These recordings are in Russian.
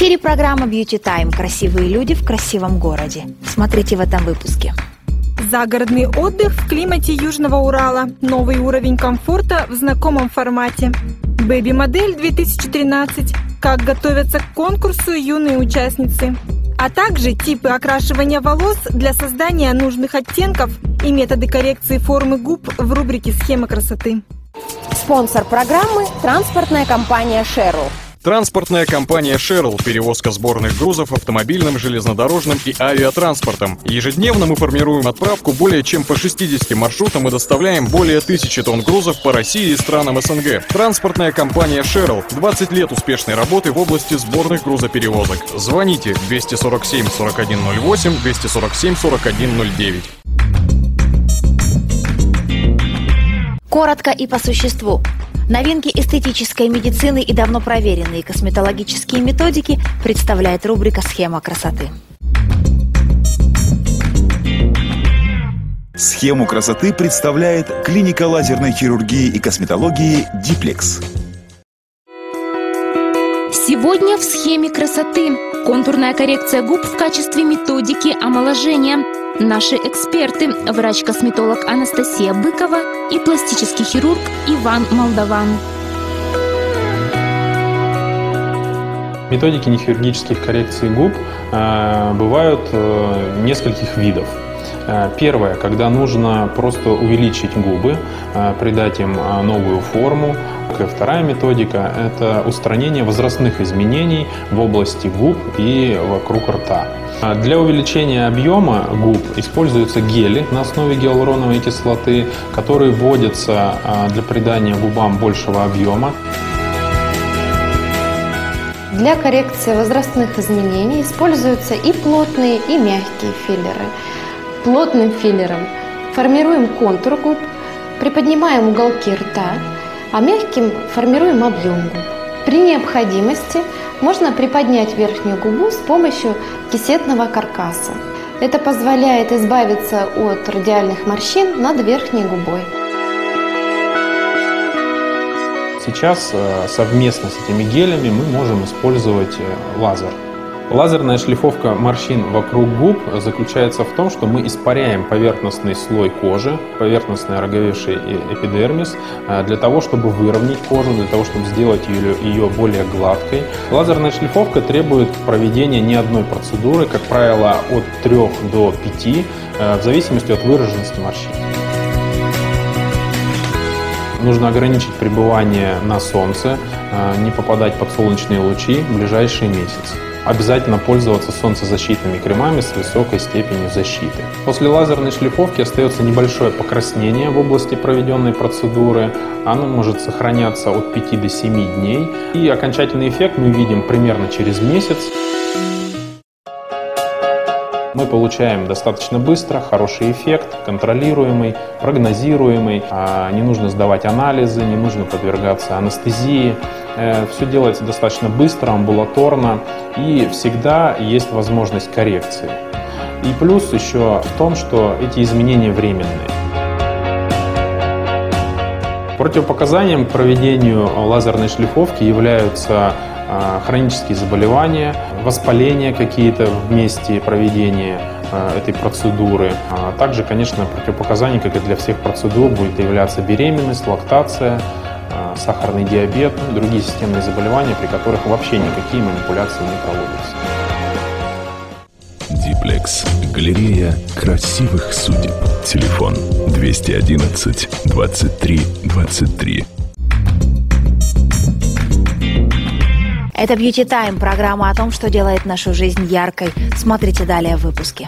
эфире программа Beauty Time. Красивые люди в красивом городе. Смотрите в этом выпуске. Загородный отдых в климате Южного Урала. Новый уровень комфорта в знакомом формате. Бэби-модель 2013. Как готовятся к конкурсу юные участницы. А также типы окрашивания волос для создания нужных оттенков и методы коррекции формы губ в рубрике «Схема красоты». Спонсор программы – транспортная компания «Шерл». Транспортная компания «Шерл» – перевозка сборных грузов автомобильным, железнодорожным и авиатранспортом. Ежедневно мы формируем отправку более чем по 60 маршрутам и доставляем более 1000 тонн грузов по России и странам СНГ. Транспортная компания «Шерл» – 20 лет успешной работы в области сборных грузоперевозок. Звоните 247 4108, 247 4109. Коротко и по существу. Новинки эстетической медицины и давно проверенные косметологические методики представляет рубрика «Схема красоты». Схему красоты представляет клиника лазерной хирургии и косметологии «Диплекс». Сегодня в «Схеме красоты» контурная коррекция губ в качестве методики омоложения. Наши эксперты – врач-косметолог Анастасия Быкова и пластический хирург Иван Молдаван. Методики нехирургических коррекций губ бывают нескольких видов. Первое, когда нужно просто увеличить губы, придать им новую форму. Вторая методика – это устранение возрастных изменений в области губ и вокруг рта. Для увеличения объема губ используются гели на основе гиалуроновой кислоты, которые вводятся для придания губам большего объема. Для коррекции возрастных изменений используются и плотные, и мягкие филлеры. Плотным филлером формируем контур губ, приподнимаем уголки рта, а мягким формируем объем губ. При необходимости можно приподнять верхнюю губу с помощью кисетного каркаса. Это позволяет избавиться от радиальных морщин над верхней губой. Сейчас совместно с этими гелями мы можем использовать лазер. Лазерная шлифовка морщин вокруг губ заключается в том, что мы испаряем поверхностный слой кожи, поверхностный ороговевший эпидермис, для того, чтобы выровнять кожу, для того, чтобы сделать ее более гладкой. Лазерная шлифовка требует проведения не одной процедуры, как правило, от 3 до 5, в зависимости от выраженности морщин. Нужно ограничить пребывание на солнце, не попадать под солнечные лучи в ближайшие месяцы. Обязательно пользоваться солнцезащитными кремами с высокой степенью защиты. После лазерной шлифовки остается небольшое покраснение в области проведенной процедуры. Оно может сохраняться от 5 до 7 дней. И окончательный эффект мы видим примерно через месяц. Мы получаем достаточно быстро хороший эффект, контролируемый, прогнозируемый. Не нужно сдавать анализы, не нужно подвергаться анестезии. Все делается достаточно быстро, амбулаторно, и всегда есть возможность коррекции. И плюс еще в том, что эти изменения временные. Противопоказанием к проведению лазерной шлифовки являются хронические заболевания, воспаления какие-то в месте проведения этой процедуры. Также, конечно, противопоказанием, как и для всех процедур, будет являться беременность, лактация, сахарный диабет, и другие системные заболевания, при которых вообще никакие манипуляции не проводятся. Диплекс. Галерея красивых судеб. Телефон 211 23 23. Это Beauty Time, программа о том, что делает нашу жизнь яркой. Смотрите далее в выпуске.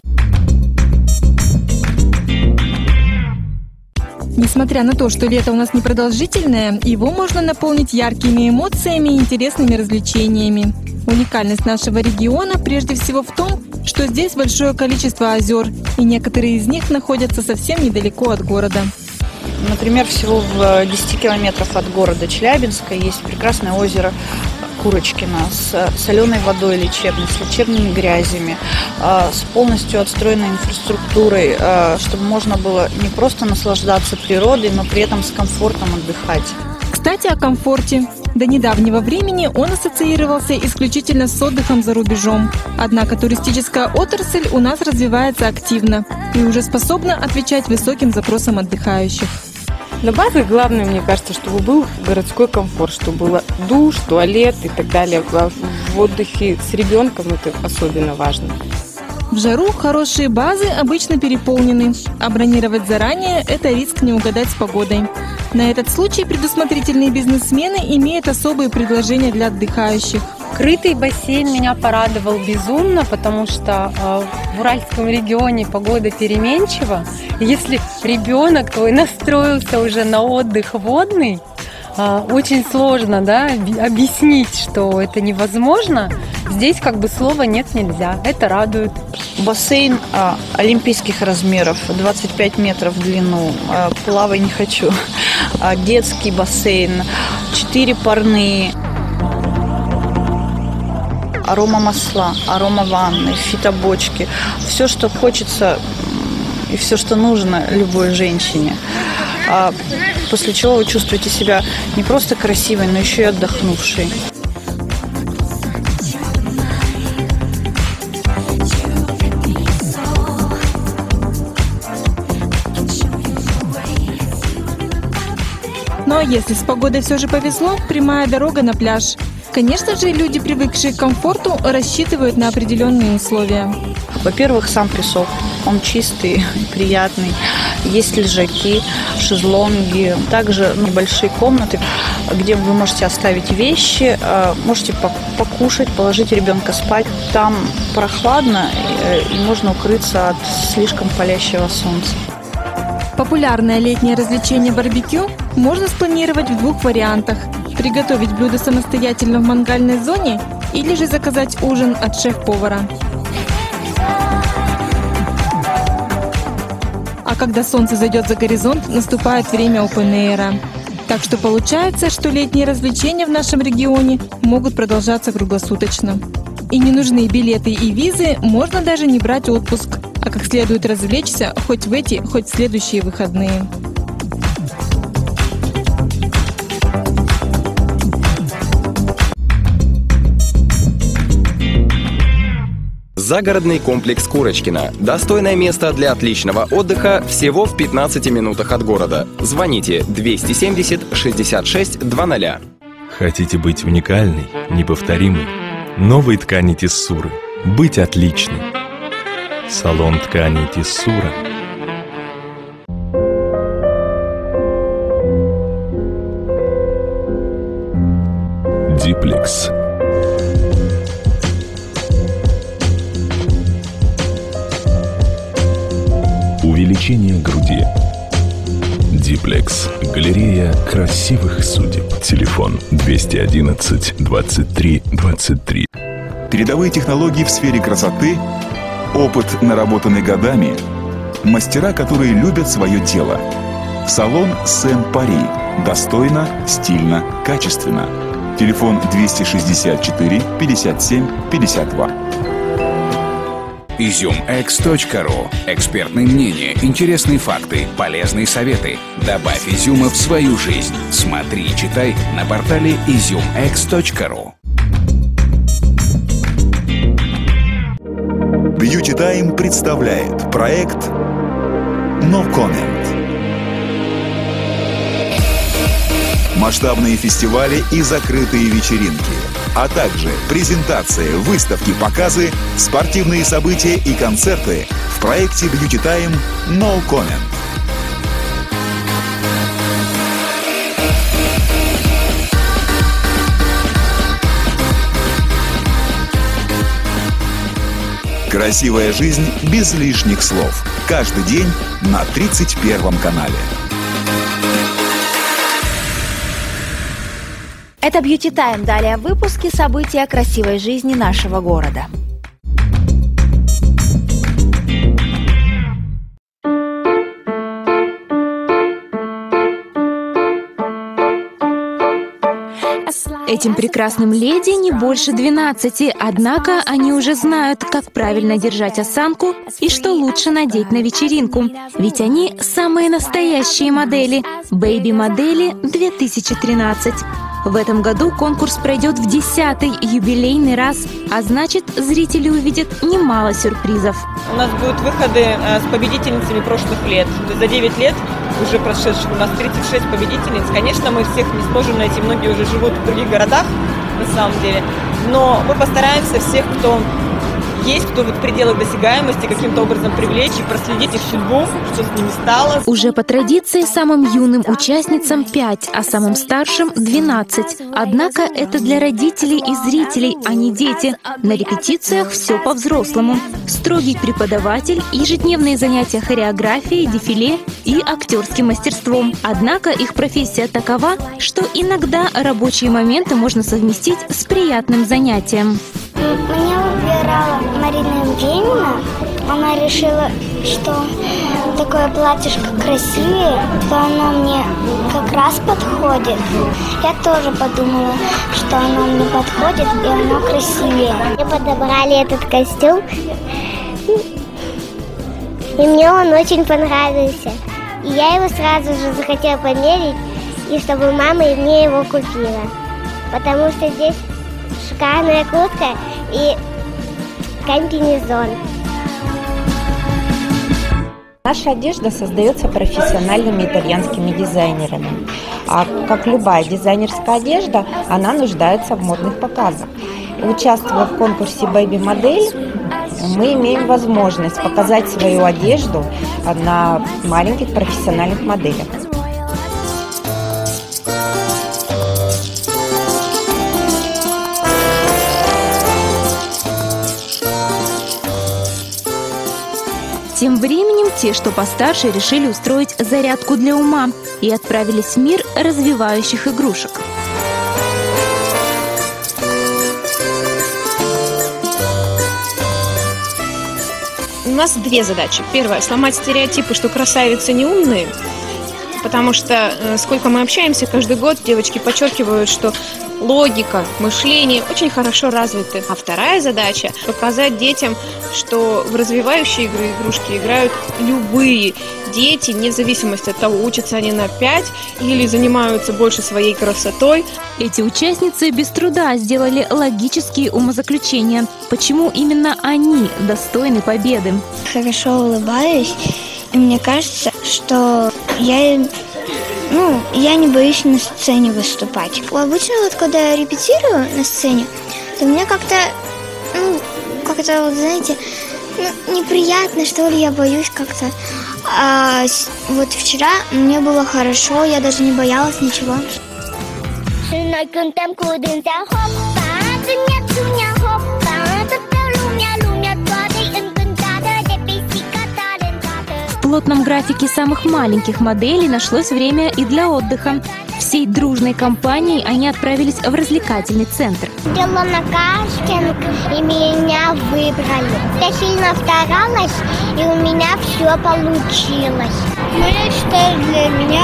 Несмотря на то, что лето у нас непродолжительное, его можно наполнить яркими эмоциями и интересными развлечениями. Уникальность нашего региона прежде всего в том, что здесь большое количество озер, и некоторые из них находятся совсем недалеко от города. Например, всего в 10 километров от города Челябинска есть прекрасное озеро Курочкино с соленой водой лечебной, с лечебными грязями, с полностью отстроенной инфраструктурой, чтобы можно было не просто наслаждаться природой, но при этом с комфортом отдыхать. Кстати, о комфорте. До недавнего времени он ассоциировался исключительно с отдыхом за рубежом. Однако туристическая отрасль у нас развивается активно и уже способна отвечать высоким запросам отдыхающих. На базе главное, мне кажется, чтобы был городской комфорт, чтобы был душ, туалет и так далее. В отдыхе с ребенком это особенно важно. В жару хорошие базы обычно переполнены, а бронировать заранее – это риск не угадать с погодой. На этот случай предусмотрительные бизнесмены имеют особые предложения для отдыхающих. Крытый бассейн меня порадовал безумно, потому что в Уральском регионе погода переменчива. Если ребенок твой настроился уже на отдых водный, очень сложно, объяснить, что это невозможно. Здесь слова «нет» нельзя. Это радует. Бассейн олимпийских размеров, 25 метров в длину. Плавай не хочу. Детский бассейн, 4 парные. Аромамасла, аромаванны, фитобочки. Все, что хочется и все, что нужно любой женщине. После чего вы чувствуете себя не просто красивой, но еще и отдохнувшей. Ну а если с погодой все же повезло, прямая дорога на пляж. Конечно же, люди, привыкшие к комфорту, рассчитывают на определенные условия. Во-первых, сам песок. Он чистый, приятный. Есть лежаки, шезлонги. Также небольшие комнаты, где вы можете оставить вещи, можете покушать, положить ребенка спать. Там прохладно и можно укрыться от слишком палящего солнца. Популярное летнее развлечение барбекю можно спланировать в 2 вариантах. Приготовить блюдо самостоятельно в мангальной зоне или же заказать ужин от шеф-повара. А когда солнце зайдет за горизонт, наступает время опен-эйра. Так что получается, что летние развлечения в нашем регионе могут продолжаться круглосуточно. И не нужны билеты и визы, можно даже не брать отпуск, а как следует развлечься хоть в эти, хоть в следующие выходные. Загородный комплекс Курочкино. Достойное место для отличного отдыха всего в 15 минутах от города. Звоните 270 66 00. Хотите быть уникальной, неповторимой? Новые ткани Тессуры. Быть отличной. Салон тканей Тессура. Диплекс. Увеличение груди. Диплекс. Галерея красивых судеб. Телефон 211 23 23. Передовые технологии в сфере красоты, опыт, наработанный годами, мастера, которые любят свое дело. Салон Сен-Пари. Достойно, стильно, качественно. Телефон 264 57 52. Изюмx.ру. Экспертные мнения, интересные факты, полезные советы. Добавь изюма в свою жизнь. Смотри и читай на портале изюмx.ру. Beauty Time представляет проект No Comment. Масштабные фестивали и закрытые вечеринки, а также презентации, выставки, показы, спортивные события и концерты в проекте Beauty Time No Comment. Красивая жизнь без лишних слов. Каждый день на 31 канале. Это Beauty Time. Далее в выпуске события красивой жизни нашего города. Этим прекрасным леди не больше 12, однако они уже знают, как правильно держать осанку и что лучше надеть на вечеринку. Ведь они самые настоящие модели. Бэйби-модели 2013. В этом году конкурс пройдет в 10-й юбилейный раз, а значит, зрители увидят немало сюрпризов. У нас будут выходы с победительницами прошлых лет. За 9 лет уже прошедших у нас 36 победительниц. Конечно, мы всех не сможем найти, многие уже живут в других городах на самом деле. Но мы постараемся всех, кто есть, кто в пределах досягаемости, каким-то образом привлечь и проследить их судьбу, что с ними стало. Уже по традиции самым юным участницам 5, а самым старшим 12. Однако это для родителей и зрителей, а не дети. На репетициях все по-взрослому. Строгий преподаватель, ежедневные занятия хореографией, дефиле и актерским мастерством. Однако их профессия такова, что иногда рабочие моменты можно совместить с приятным занятием. Меня выбирала Марина Евгеньевна. Она решила, что такое платьишко красивее, что оно мне как раз подходит. Я тоже подумала, что оно мне подходит и оно красивее. Мне подобрали этот костюм, и мне он очень понравился. И я его сразу же захотела померить, и чтобы мама мне его купила. Потому что здесь шикарная куртка и комбинезон. Наша одежда создается профессиональными итальянскими дизайнерами. А как любая дизайнерская одежда, она нуждается в модных показах. Участвуя в конкурсе Baby Модель, мы имеем возможность показать свою одежду на маленьких профессиональных моделях. Тем временем те, что постарше, решили устроить зарядку для ума и отправились в мир развивающих игрушек. У нас две задачи. Первая – сломать стереотипы, что красавицы не умные, потому что сколько мы общаемся каждый год, девочки подчеркивают, что логика, мышление очень хорошо развиты. А вторая задача – показать детям, что в развивающие игрушки играют любые дети, вне зависимости от того, учатся они на 5 или занимаются больше своей красотой. Эти участницы без труда сделали логические умозаключения. Почему именно они достойны победы? Хорошо улыбаюсь, и мне кажется, что я не боюсь на сцене выступать. Обычно вот когда я репетирую на сцене, то мне как-то, вот знаете, неприятно, что ли, я боюсь как-то. А вот вчера мне было хорошо, я даже не боялась ничего. В плотном графике самых маленьких моделей нашлось время и для отдыха. Всей дружной компанией они отправились в развлекательный центр. Делала на кастинг, и меня выбрали. Я сильно старалась, и у меня все получилось. Я считаю, для меня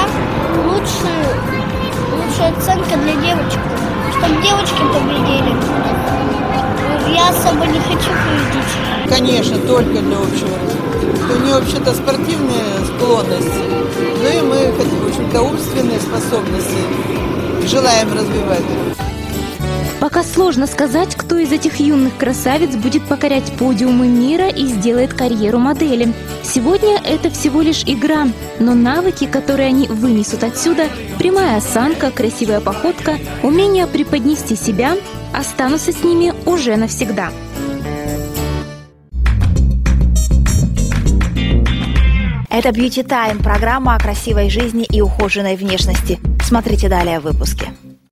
лучшая оценка для девочек, чтобы девочки победили. Я особо не хочу победить. Конечно, только для общего развития. У нее вообще-то спортивные склонности, ну и мы, в общем-то, умственные способности желаем развивать. Пока сложно сказать, кто из этих юных красавиц будет покорять подиумы мира и сделает карьеру модели. Сегодня это всего лишь игра, но навыки, которые они вынесут отсюда, прямая осанка, красивая походка, умение преподнести себя, останутся с ними уже навсегда. Это Beauty Time, программа о красивой жизни и ухоженной внешности. Смотрите далее в выпуске.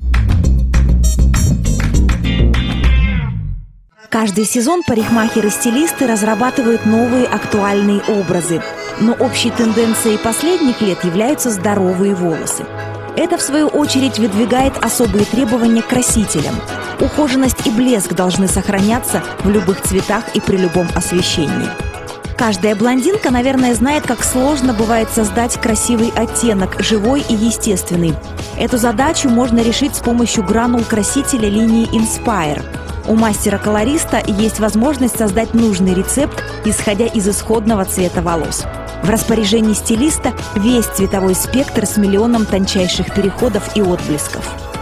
Каждый сезон парикмахеры-стилисты разрабатывают новые актуальные образы. Но общей тенденцией последних лет являются здоровые волосы. Это, в свою очередь, выдвигает особые требования к красителям. Ухоженность и блеск должны сохраняться в любых цветах и при любом освещении. Каждая блондинка, наверное, знает, как сложно бывает создать красивый оттенок, живой и естественный. Эту задачу можно решить с помощью гранул красителя линии Inspire. У мастера-колориста есть возможность создать нужный рецепт, исходя из исходного цвета волос. В распоряжении стилиста весь цветовой спектр с миллионом тончайших переходов и отблесков.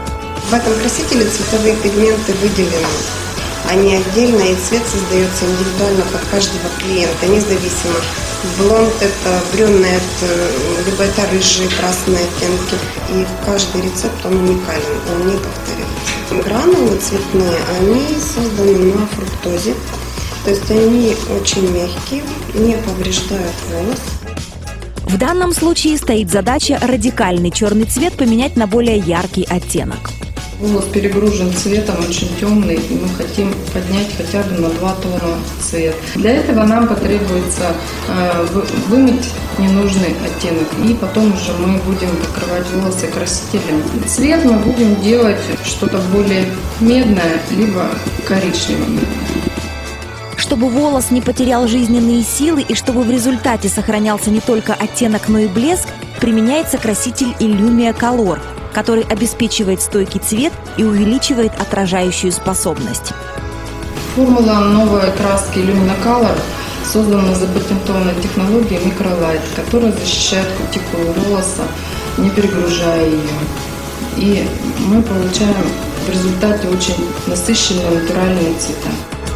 В этом красителе цветовые пигменты выделены. Они отдельно, и цвет создается индивидуально под каждого клиента, независимо. Блонд – это брюнет, либо это рыжие, красные оттенки. И каждый рецепт, он уникален, он не повторяется. Гранулы цветные, они созданы на фруктозе. То есть они очень мягкие, не повреждают волос. В данном случае стоит задача радикальный черный цвет поменять на более яркий оттенок. Волос перегружен цветом, очень темный, и мы хотим поднять хотя бы на 2 тона цвет. Для этого нам потребуется вымыть ненужный оттенок, и потом уже мы будем покрывать волосы красителем. Цвет мы будем делать что-то более медное, либо коричневое. Чтобы волос не потерял жизненные силы и чтобы в результате сохранялся не только оттенок, но и блеск, применяется краситель Illumia Color, который обеспечивает стойкий цвет и увеличивает отражающую способность. Формула новой краски Illumia Color создана запатентованной технологией Microlight, которая защищает кутикулу волоса, не перегружая ее. И мы получаем в результате очень насыщенные натуральные цвета.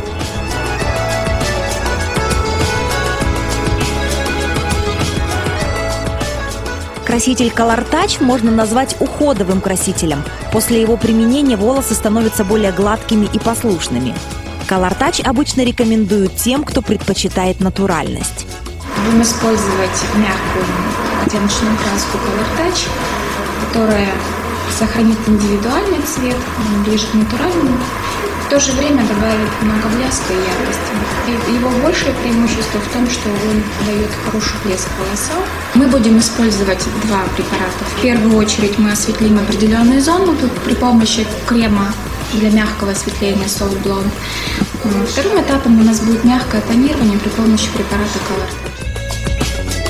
Краситель Color Touch можно назвать уходовым красителем. После его применения волосы становятся более гладкими и послушными. Color Touch обычно рекомендуют тем, кто предпочитает натуральность. Будем использовать мягкую оттеночную краску Color Touch, которая сохранит индивидуальный цвет, ближе к натуральному, в то же время добавит много блеска и яркости. И его большее преимущество в том, что он дает хороший блеск волосам. Мы будем использовать 2 препарата. В первую очередь мы осветлим определенную зону при помощи крема для мягкого осветления Soft Blonde. Вторым этапом у нас будет мягкое тонирование при помощи препарата Color.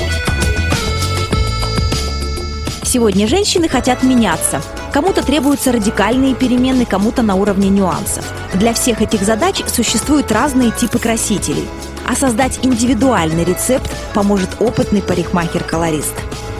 Сегодня женщины хотят меняться. Кому-то требуются радикальные перемены, кому-то на уровне нюансов. Для всех этих задач существуют разные типы красителей. А создать индивидуальный рецепт поможет опытный парикмахер-колорист.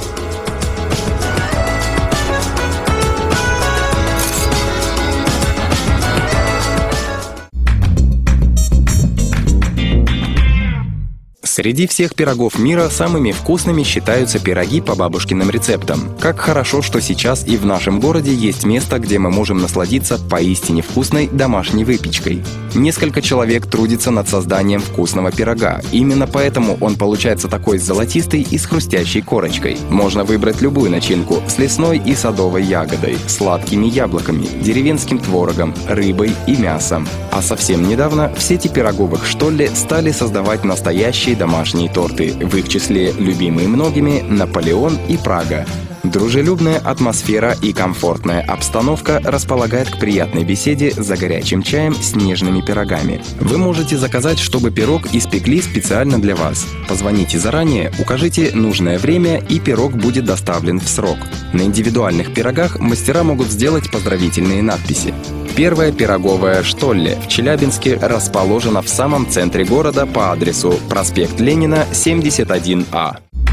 Среди всех пирогов мира самыми вкусными считаются пироги по бабушкиным рецептам. Как хорошо, что сейчас и в нашем городе есть место, где мы можем насладиться поистине вкусной домашней выпечкой. Несколько человек трудится над созданием вкусного пирога. Именно поэтому он получается такой золотистый и с хрустящей корочкой. Можно выбрать любую начинку с лесной и садовой ягодой, сладкими яблоками, деревенским творогом, рыбой и мясом. А совсем недавно в сети пироговых «Штолле» стали создавать настоящие домашние торты, в их числе любимые многими «Наполеон» и «Прага». Дружелюбная атмосфера и комфортная обстановка располагает к приятной беседе за горячим чаем с нежными пирогами. Вы можете заказать, чтобы пирог испекли специально для вас. Позвоните заранее, укажите нужное время, и пирог будет доставлен в срок. На индивидуальных пирогах мастера могут сделать поздравительные надписи. Первая пироговая «Штолле» в Челябинске расположена в самом центре города по адресу проспект Ленина, 71А.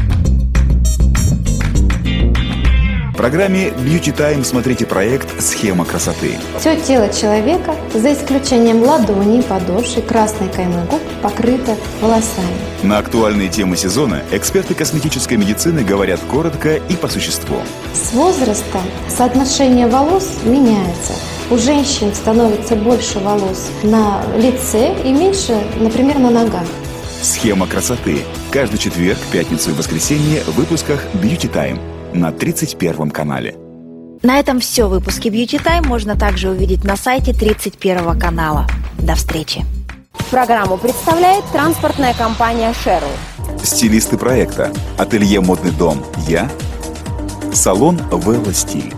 В программе Beauty Time смотрите проект «Схема красоты». Все тело человека, за исключением ладоней, подошвы, красной каймы губ, покрыто волосами. На актуальные темы сезона эксперты косметической медицины говорят коротко и по существу. С возрастом соотношение волос меняется. У женщин становится больше волос на лице и меньше, например, на ногах. «Схема красоты». Каждый четверг, пятницу и воскресенье в выпусках Beauty Time на 31 канале. На этом все. Выпуски Beauty Time можно также увидеть на сайте 31 канала. До встречи. Программу представляет транспортная компания «Шерл». Стилисты проекта: ателье «Модный дом» я, салон «Велла Стиль».